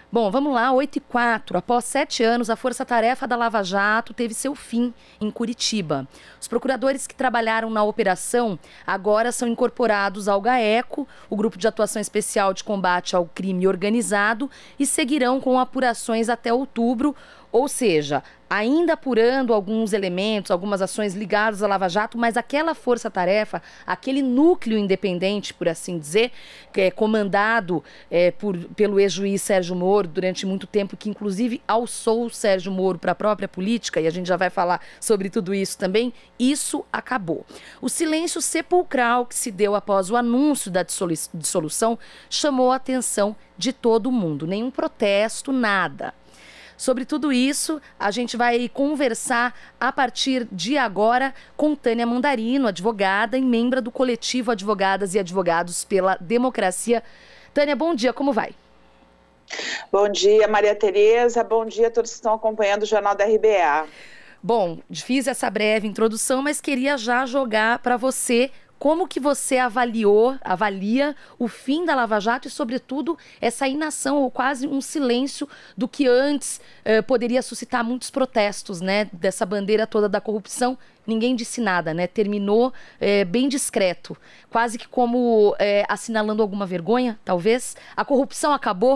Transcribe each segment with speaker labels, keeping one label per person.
Speaker 1: Bom, vamos lá, 8h04. Após 7 anos, a Força-Tarefa da Lava Jato teve seu fim em Curitiba. Os procuradores que trabalharam na operação agora são incorporados ao GAECO, o Grupo de Atuação Especial de Combate ao Crime Organizado, e seguirão com apurações até outubro, ou seja, ainda apurando alguns elementos, algumas ações ligadas à Lava Jato, mas aquela força-tarefa, aquele núcleo independente, por assim dizer, que é comandado pelo ex-juiz Sérgio Moro durante muito tempo, que inclusive alçou o Sérgio Moro para a própria política, e a gente já vai falar sobre tudo isso também, isso acabou. O silêncio sepulcral que se deu após o anúncio da dissolução chamou a atenção de todo mundo, nenhum protesto, nada. Sobre tudo isso, a gente vai conversar a partir de agora com Tânia Mandarino, advogada e membro do coletivo Advogadas e Advogados pela Democracia. Tânia, bom dia, como vai?
Speaker 2: Bom dia, Maria Tereza, bom dia a todos que estão acompanhando o Jornal da RBA.
Speaker 1: Bom, fiz essa breve introdução, mas queria já jogar para você como que você avalia o fim da Lava Jato e, sobretudo, essa inação ou quase um silêncio do que antes poderia suscitar muitos protestos, né? Dessa bandeira toda da corrupção, ninguém disse nada, né? Terminou bem discreto, quase que como assinalando alguma vergonha, talvez. A corrupção acabou?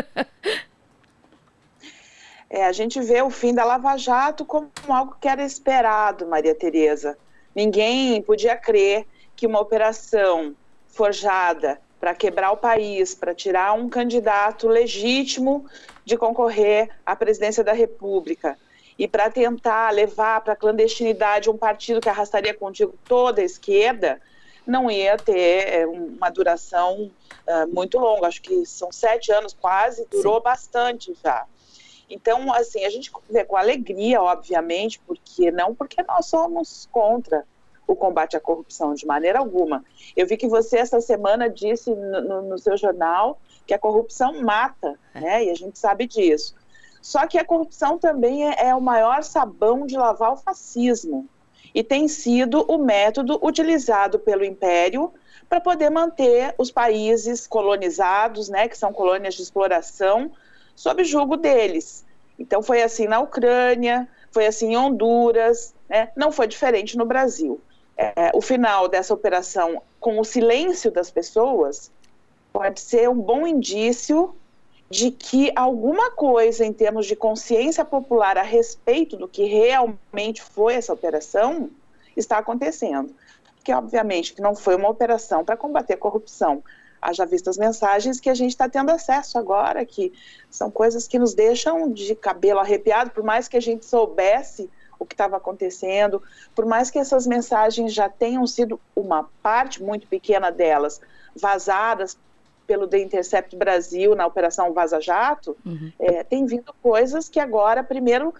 Speaker 2: A gente vê o fim da Lava Jato como algo que era esperado, Maria Tereza. Ninguém podia crer que uma operação forjada para quebrar o país, para tirar um candidato legítimo de concorrer à presidência da República e para tentar levar para a clandestinidade um partido que arrastaria contigo toda a esquerda, não ia ter uma duração muito longa. Acho que são 7 anos quase, durou Sim. bastante já. Então, assim, a gente vê com alegria, obviamente, porque nós somos contra o combate à corrupção, de maneira alguma. Eu vi que você, essa semana, disse no seu jornal que a corrupção mata, né? E a gente sabe disso. Só que a corrupção também é o maior sabão de lavar o fascismo. E tem sido o método utilizado pelo Império para poder manter os países colonizados, né, que são colônias de exploração, sob julgo deles. Então foi assim na Ucrânia, foi assim em Honduras, né? Não foi diferente no Brasil. O final dessa operação, com o silêncio das pessoas, pode ser um bom indício de que alguma coisa em termos de consciência popular a respeito do que realmente foi essa operação está acontecendo. Porque, obviamente, que não foi uma operação para combater a corrupção. Haja visto as mensagens que a gente está tendo acesso agora, que são coisas que nos deixam de cabelo arrepiado, por mais que a gente soubesse o que estava acontecendo, por mais que essas mensagens já tenham sido, uma parte muito pequena delas, vazadas pelo The Intercept Brasil na Operação Vaza Jato, tem vindo coisas que agora, primeiro,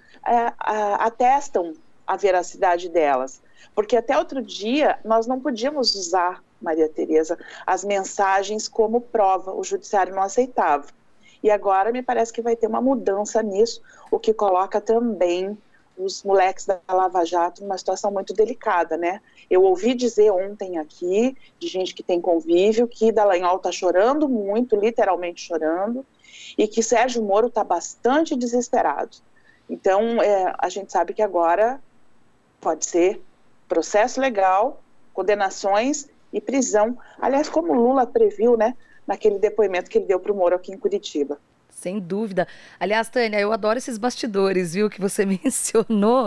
Speaker 2: atestam a veracidade delas. Porque até outro dia, nós não podíamos usar, Maria Tereza, as mensagens como prova, o judiciário não aceitava. E agora me parece que vai ter uma mudança nisso, o que coloca também os moleques da Lava Jato numa situação muito delicada, né? Eu ouvi dizer ontem aqui, de gente que tem convívio, que Dallagnol está chorando muito, literalmente chorando, e que Sérgio Moro está bastante desesperado. Então, a gente sabe que agora pode ser processo legal, condenações e prisão. Aliás, como Lula previu, né, naquele depoimento que ele deu para o Moro aqui em Curitiba.
Speaker 1: Sem dúvida. Aliás, Tânia, eu adoro esses bastidores, viu, que você mencionou.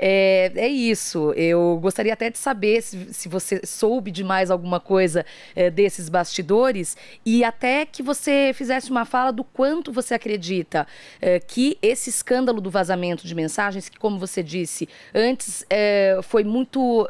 Speaker 1: É isso. Eu gostaria até de saber se você soube de mais alguma coisa desses bastidores e até que você fizesse uma fala do quanto você acredita que esse escândalo do vazamento de mensagens, que, como você disse, antes foi muito...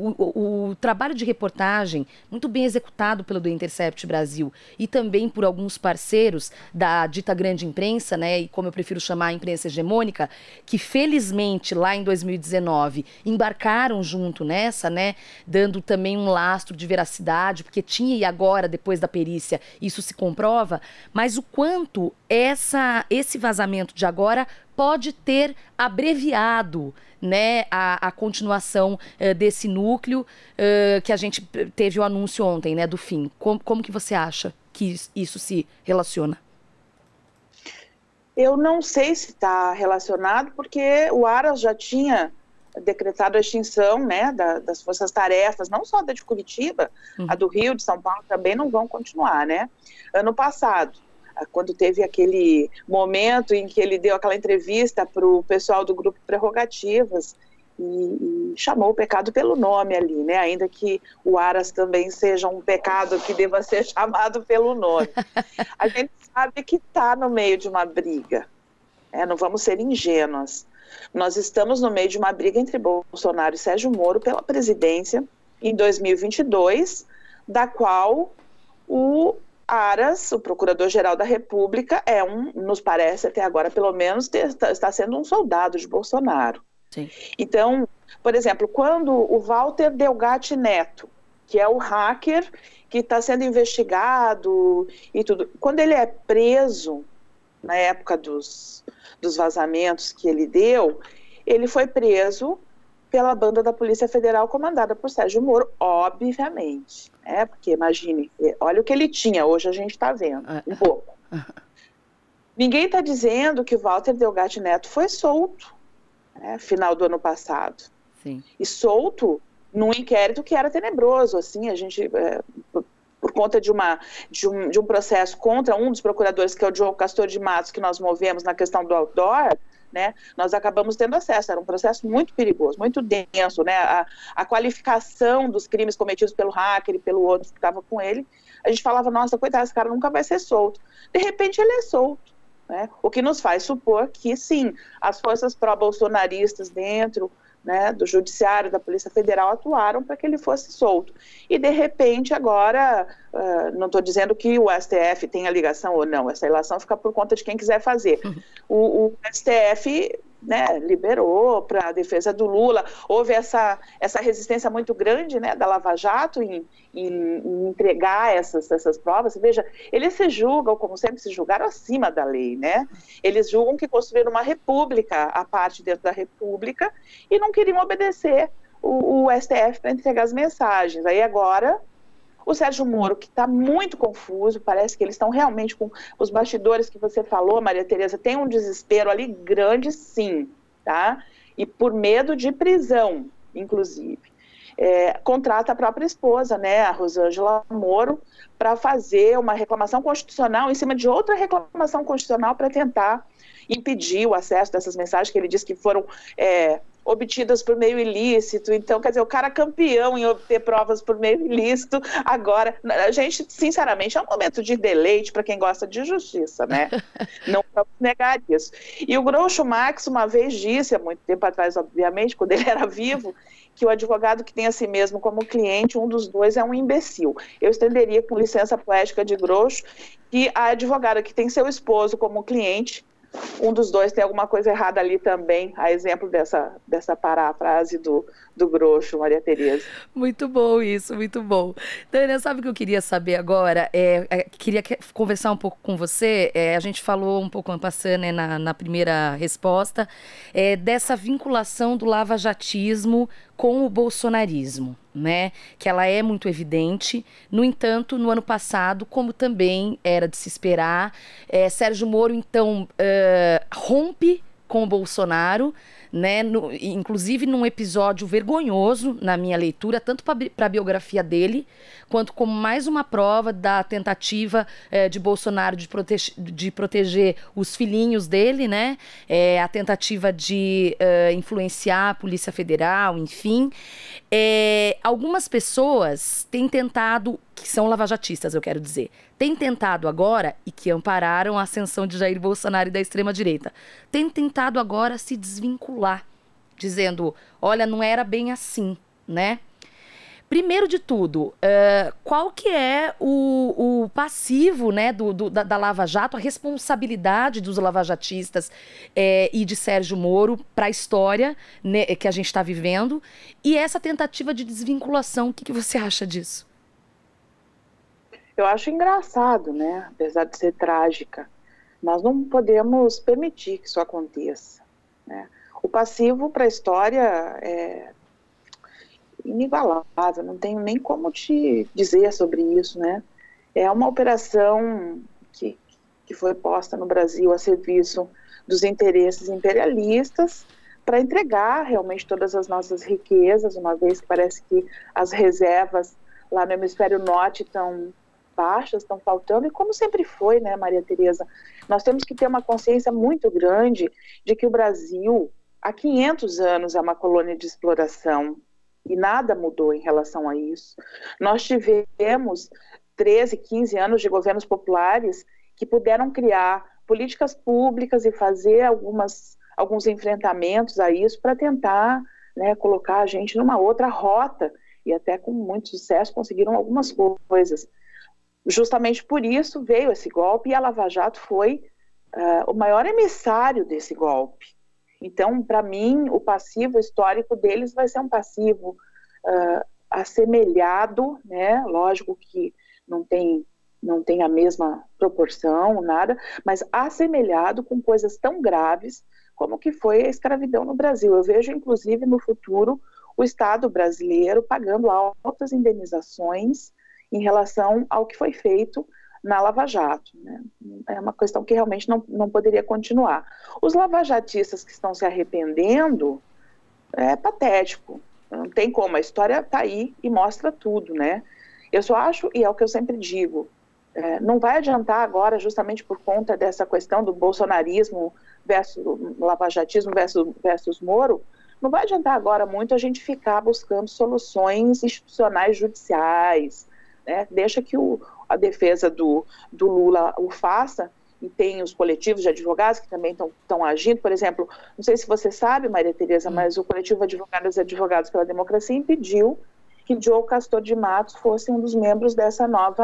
Speaker 1: o trabalho de reportagem muito bem executado pelo The Intercept Brasil e também por alguns parceiros da dita grande imprensa, né, e como eu prefiro chamar a imprensa hegemônica, que felizmente lá em 2019 embarcaram junto nessa, né, dando também um lastro de veracidade, porque tinha e agora, depois da perícia, isso se comprova, mas o quanto esse vazamento de agora pode ter abreviado, né, a continuação desse núcleo que a gente teve o anúncio ontem, né, do fim. Como que você acha que isso se relaciona?
Speaker 2: Eu não sei se está relacionado, porque o Aras já tinha decretado a extinção, né, das forças-tarefas, não só da de Curitiba, a do Rio, de São Paulo também não vão continuar, né? Ano passado, quando teve aquele momento em que ele deu aquela entrevista para o pessoal do Grupo Prerrogativas e chamou o pecado pelo nome ali, né? Ainda que o Aras também seja um pecado que deva ser chamado pelo nome. A gente sabe que está no meio de uma briga, né? Não vamos ser ingênuas. Nós estamos no meio de uma briga entre Bolsonaro e Sérgio Moro pela presidência em 2022, da qual o Aras, o Procurador-Geral da República, nos parece até agora, pelo menos, está sendo um soldado de Bolsonaro.
Speaker 1: Sim.
Speaker 2: Então, por exemplo, quando o Walter Delgatti Neto, que é o hacker que está sendo investigado e tudo, quando ele é preso, na época dos vazamentos que ele deu, ele foi preso pela banda da Polícia Federal comandada por Sérgio Moro, obviamente, né? Porque imagine, olha o que ele tinha, hoje a gente está vendo, um pouco. Ninguém está dizendo que o Walter Delgatti Neto foi solto, né, final do ano passado.
Speaker 1: Sim.
Speaker 2: E solto num inquérito que era tenebroso, assim, a gente... por conta de um processo contra um dos procuradores, que é o Diogo Castor de Matos, que nós movemos na questão do outdoor, né, nós acabamos tendo acesso. Era um processo muito perigoso, muito denso, né, a qualificação dos crimes cometidos pelo hacker e pelo outro que estava com ele, a gente falava, nossa, coitado, esse cara nunca vai ser solto. De repente ele é solto, né, o que nos faz supor que, sim, as forças pró-bolsonaristas dentro, né, do Judiciário, da Polícia Federal, atuaram para que ele fosse solto. E, de repente, agora, não estou dizendo que o STF tenha ligação ou não, essa relação fica por conta de quem quiser fazer. O STF, né, liberou para a defesa do Lula, houve essa resistência muito grande, né, da Lava Jato em entregar essas provas. Veja, eles se julgam, como sempre se julgaram, acima da lei, né? Eles julgam que construíram uma república, a parte dentro da república, e não queriam obedecer o STF para entregar as mensagens. Aí agora, o Sérgio Moro, que está muito confuso, parece que eles estão realmente com os bastidores que você falou, Maria Tereza, tem um desespero ali grande, sim, tá? E por medo de prisão, inclusive. Contrata a própria esposa, né, a Rosângela Moro, para fazer uma reclamação constitucional em cima de outra reclamação constitucional para tentar impedir o acesso dessas mensagens que ele diz que foram obtidas por meio ilícito. Então, quer dizer, o cara campeão em obter provas por meio ilícito. Agora, a gente, sinceramente, é um momento de deleite para quem gosta de justiça, né? Não vamos negar isso. E o Groucho Marx uma vez disse, há muito tempo atrás, obviamente, quando ele era vivo, que o advogado que tem a si mesmo como cliente, um dos dois é um imbecil. Eu estenderia, com licença poética de Groucho, que a advogada que tem seu esposo como cliente, um dos dois tem alguma coisa errada ali também, a exemplo dessa parafrase do Groucho, Maria Tereza.
Speaker 1: Muito bom isso, muito bom. Tânia, sabe o que eu queria saber agora? Queria conversar um pouco com você, a gente falou um pouco en passant, né, na primeira resposta, dessa vinculação do lavajatismo com o bolsonarismo, né? Que ela é muito evidente. No entanto, no ano passado, como também era de se esperar, Sérgio Moro, então, rompe com o Bolsonaro, né, inclusive num episódio vergonhoso na minha leitura, tanto para a biografia dele, quanto como mais uma prova da tentativa de Bolsonaro de proteger os filhinhos dele, né, a tentativa de influenciar a Polícia Federal, enfim. Algumas pessoas têm tentado, que são lavajatistas, eu quero dizer, têm tentado agora, e que ampararam a ascensão de Jair Bolsonaro e da extrema-direita, têm tentado agora se desvincular, dizendo, olha, não era bem assim, né? Primeiro de tudo, qual que é o passivo, né, da Lava Jato, a responsabilidade dos lavajatistas e de Sérgio Moro para a história, né, que a gente está vivendo, e essa tentativa de desvinculação, o que você acha disso?
Speaker 2: Eu acho engraçado, né, apesar de ser trágica. Nós não podemos permitir que isso aconteça, né? O passivo para a história é inigualável, não tenho nem como te dizer sobre isso, né? É uma operação que que foi posta no Brasil a serviço dos interesses imperialistas, para entregar realmente todas as nossas riquezas, uma vez que parece que as reservas lá no hemisfério norte estão baixas, estão faltando, e como sempre foi, né, Maria Tereza, nós temos que ter uma consciência muito grande de que o Brasil, há 500 anos, é uma colônia de exploração, e nada mudou em relação a isso. Nós tivemos 13, 15 anos de governos populares que puderam criar políticas públicas e fazer alguns enfrentamentos a isso para tentar, né, colocar a gente numa outra rota, e até com muito sucesso conseguiram algumas coisas. Justamente por isso veio esse golpe, e a Lava Jato foi o maior emissário desse golpe. Então, para mim, o passivo histórico deles vai ser um passivo assemelhado, né? Lógico que não tem a mesma proporção, nada, mas assemelhado com coisas tão graves como que foi a escravidão no Brasil. Eu vejo, inclusive, no futuro, o Estado brasileiro pagando altas indenizações em relação ao que foi feito na Lava Jato, né? É uma questão que realmente não poderia continuar. Os lavajatistas que estão se arrependendo, é patético, não tem como, a história está aí e mostra tudo, né? Eu só acho, e é o que eu sempre digo, não vai adiantar agora, justamente por conta dessa questão do bolsonarismo versus lavajatismo versus Moro, não vai adiantar agora muito a gente ficar buscando soluções institucionais judiciais, né? Deixa que a defesa do Lula o faça, e tem os coletivos de advogados que também estão agindo. Por exemplo, não sei se você sabe, Maria Tereza, mas o coletivo Advogadas e Advogados pela Democracia impediu que Diogo Castor de Matos fosse um dos membros desse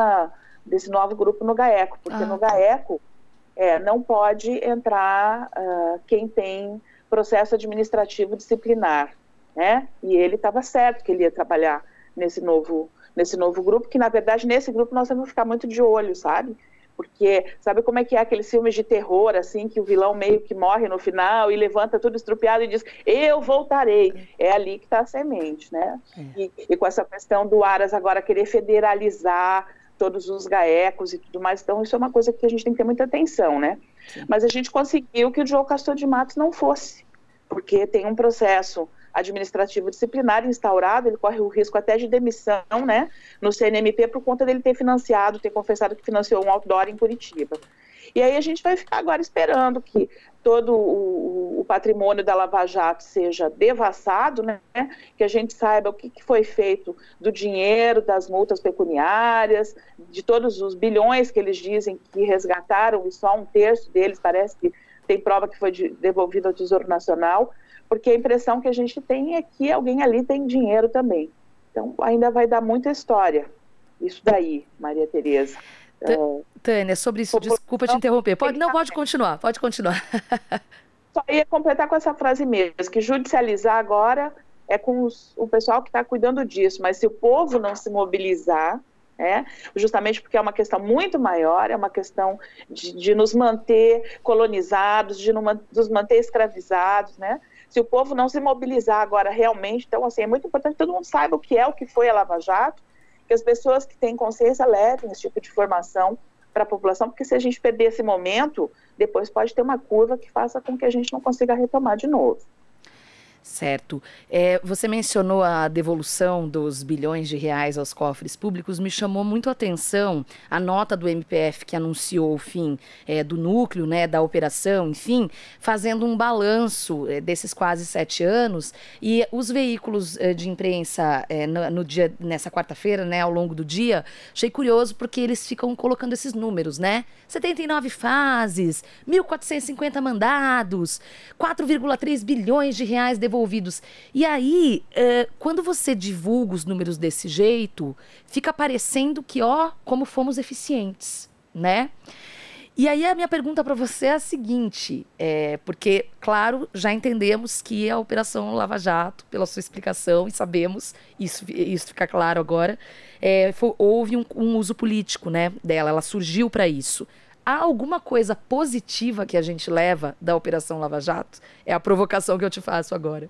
Speaker 2: novo grupo no GAECO, porque no GAECO não pode entrar quem tem processo administrativo disciplinar, né? E ele estava certo que ele ia trabalhar nesse novo grupo, que na verdade nesse grupo nós temos que ficar muito de olho, sabe? Porque sabe como é que é aqueles filmes de terror, assim, que o vilão meio que morre no final e levanta tudo estrupiado e diz, eu voltarei. É ali que está a semente, né? E com essa questão do Aras agora querer federalizar todos os GAECos e tudo mais, então isso é uma coisa que a gente tem que ter muita atenção, né? Sim. Mas a gente conseguiu que o Diogo Castor de Matos não fosse, porque tem um processo administrativo disciplinar instaurado, ele corre o risco até de demissão, né, no CNMP por conta dele ter confessado que financiou um outdoor em Curitiba. E aí a gente vai ficar agora esperando que todo o patrimônio da Lava Jato seja devassado, né, que a gente saiba o que foi feito do dinheiro, das multas pecuniárias, de todos os bilhões que eles dizem que resgataram, e só um terço deles parece que tem prova que foi devolvido ao Tesouro Nacional, porque a impressão que a gente tem é que alguém ali tem dinheiro também. Então, ainda vai dar muita história. Isso daí, Maria Tereza.
Speaker 1: Tânia, sobre isso, desculpa te interromper. Pode continuar.
Speaker 2: Só ia completar com essa frase mesmo, que judicializar agora é com o pessoal que está cuidando disso, mas se o povo não se mobilizar, justamente porque é uma questão muito maior, é uma questão de nos manter colonizados, de nos manter escravizados, né? Se o povo não se mobilizar agora realmente, então assim, é muito importante que todo mundo saiba o que foi a Lava Jato, que as pessoas que têm consciência levem esse tipo de informação para a população, porque se a gente perder esse momento, depois pode ter uma curva que faça com que a gente não consiga retomar de novo.
Speaker 1: Certo. Você mencionou a devolução dos bilhões de reais aos cofres públicos, me chamou muito a atenção a nota do MPF que anunciou o fim do núcleo, né, da operação, enfim, fazendo um balanço desses quase 7 anos, e os veículos de imprensa nessa quarta-feira, né, ao longo do dia, achei curioso porque eles ficam colocando esses números, né? 79 fases, 1.450 mandados, 4,3 bilhões de reais devolvidos. E aí, quando você divulga os números desse jeito, fica parecendo que, como fomos eficientes, né? E aí a minha pergunta para você é a seguinte, porque, claro, já entendemos que a Operação Lava Jato, pela sua explicação, e sabemos, isso fica claro agora, houve um uso político, né, dela, ela surgiu para isso. Há alguma coisa positiva que a gente leva da Operação Lava Jato? É a provocação que eu te faço agora.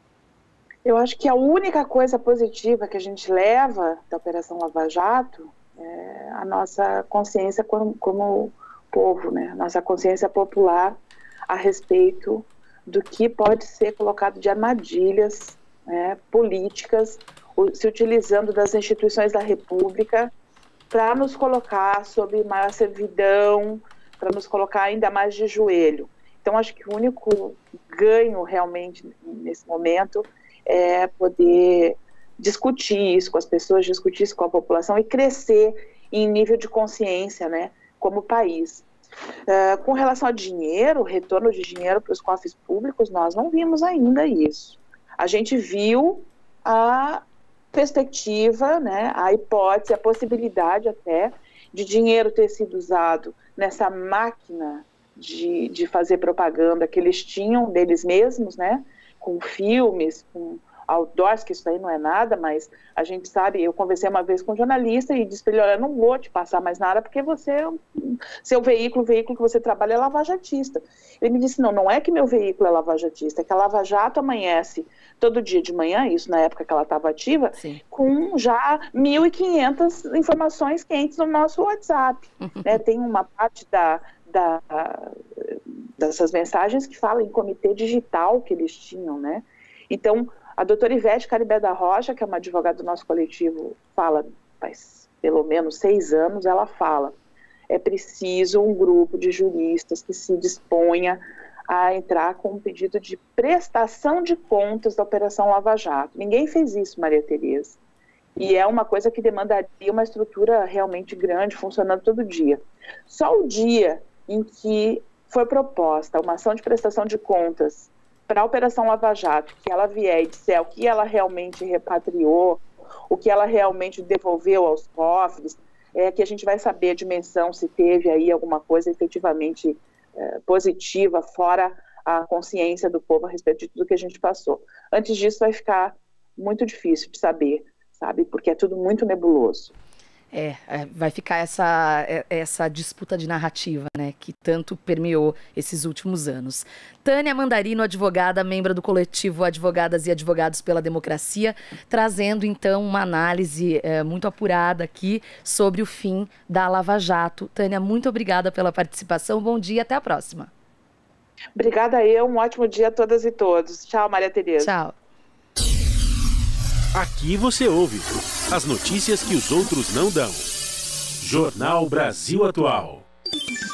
Speaker 2: Eu acho que a única coisa positiva que a gente leva da Operação Lava Jato a nossa consciência como povo, né? Nossa consciência popular a respeito do que pode ser colocado de armadilhas, né, políticas, se utilizando das instituições da República para nos colocar sob maior servidão, para nos colocar ainda mais de joelho. Então, acho que o único ganho realmente nesse momento é poder discutir isso com as pessoas, discutir isso com a população e crescer em nível de consciência, né, como país. Com relação ao dinheiro, retorno de dinheiro para os cofres públicos, nós não vimos ainda isso. A gente viu a perspectiva, né, a hipótese, a possibilidade até de dinheiro ter sido usado nessa máquina de fazer propaganda que eles tinham deles mesmos, né, com filmes, com outdoors, que isso aí não é nada, mas a gente sabe, eu conversei uma vez com um jornalista e disse para ele, olha, eu não vou te passar mais nada porque seu veículo, o veículo que você trabalha é lavajatista. Ele me disse, não é que meu veículo é lavajatista, é que a Lava Jato amanhece todo dia de manhã, isso na época que ela estava ativa, sim, com já 1.500 informações quentes no nosso WhatsApp. Né? Tem uma parte dessas mensagens que fala em comitê digital que eles tinham, né? Então, a doutora Ivete Caribé da Rocha, que é uma advogada do nosso coletivo, fala, faz pelo menos 6 anos, ela fala, é preciso um grupo de juristas que se disponha a entrar com um pedido de prestação de contas da Operação Lava Jato. Ninguém fez isso, Maria Tereza. E é uma coisa que demandaria uma estrutura realmente grande, funcionando todo dia. Só o dia em que foi proposta uma ação de prestação de contas para a Operação Lava Jato, que ela vier e disser o que ela realmente repatriou, o que ela realmente devolveu aos cofres, que a gente vai saber a dimensão, se teve aí alguma coisa efetivamente positiva, fora a consciência do povo a respeito de tudo que a gente passou. Antes disso vai ficar muito difícil de saber, sabe? Porque é tudo muito nebuloso.
Speaker 1: Vai ficar essa disputa de narrativa, né, que tanto permeou esses últimos anos. Tânia Mandarino, advogada, membro do coletivo Advogadas e Advogados pela Democracia, trazendo então uma análise muito apurada aqui sobre o fim da Lava Jato. Tânia, muito obrigada pela participação, bom dia, até a próxima.
Speaker 2: Obrigada um ótimo dia a todas e todos. Tchau, Maria Tereza.
Speaker 1: Tchau.
Speaker 3: Aqui você ouve as notícias que os outros não dão. Jornal Brasil Atual.